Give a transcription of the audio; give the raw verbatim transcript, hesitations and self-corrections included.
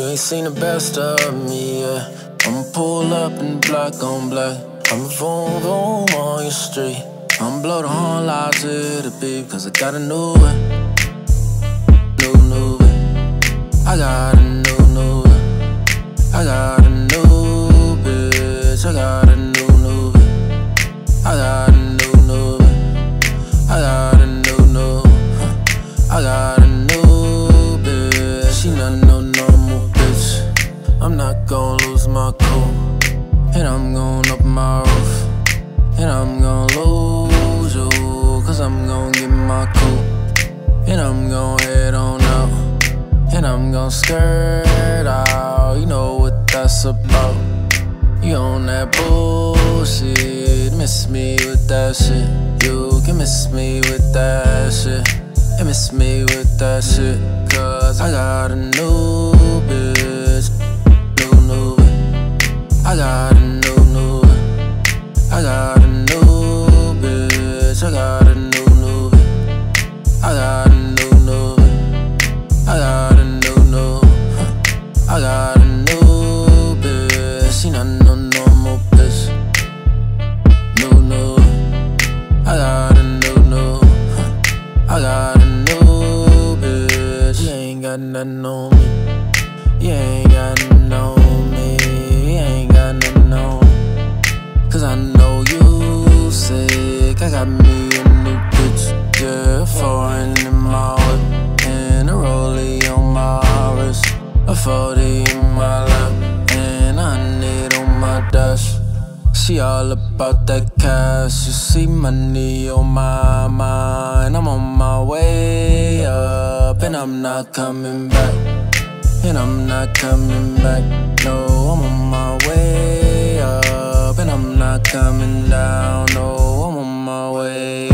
ain't seen the best of me yet. I'ma pull up in black on black. I'ma vroom vroom on your street. I'ma blow the horn loud to the beat, cause I got a new one. New, new one. I got a new, new one. I got a new bitch. I got a new, new one. I got a new, new one. I got a new, new one. I got a new bitch. She not no normal bitch. I'm not gon' lose my cool, and I'm gon' open my roof, and I'm gon' lose you, cause I'm gon' get my cool, and I'm gon' head on out, and I'm gon' skirt out. You know what that's about. You on that bullshit. Miss me with that shit. You can miss me with that shit, and miss me with that shit, cause I got a new bitch. New, new bitch. I got a new, new bitch. I got a new bitch. I got a new, new bitch. I got a new, new bitch. I got a new, new bitch. I got a new bitch. She not no normal bitch. New, new bitch. I got a new, new bitch. I got a new bitch. You ain't got nothing on me. You ain't got nothing on me. You ain't got nothing on me. Cause I know you sick. I got me a new bitch. Yeah, foreign in my whip, and a rollie on my wrist, a forty in my lap, and a hundred on my dash. She all about that cash. You see money on my mind. I'm on my way up, and I'm not coming back. And I'm not coming back. No, I'm on my way up, and I'm not coming down. No, I'm on my way